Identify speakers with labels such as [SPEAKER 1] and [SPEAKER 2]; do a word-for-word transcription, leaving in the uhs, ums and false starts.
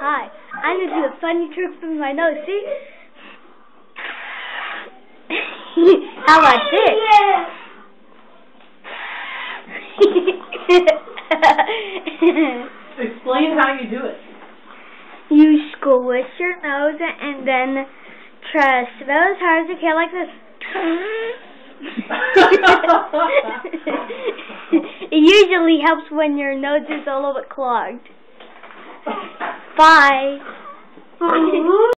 [SPEAKER 1] Hi, I'm going to do a funny trick with my nose. See? How about this?
[SPEAKER 2] Explain how you do it.
[SPEAKER 1] You squish your nose and then try to smell as hard as you can, like this. It usually helps when your nose is a little bit clogged. Bye.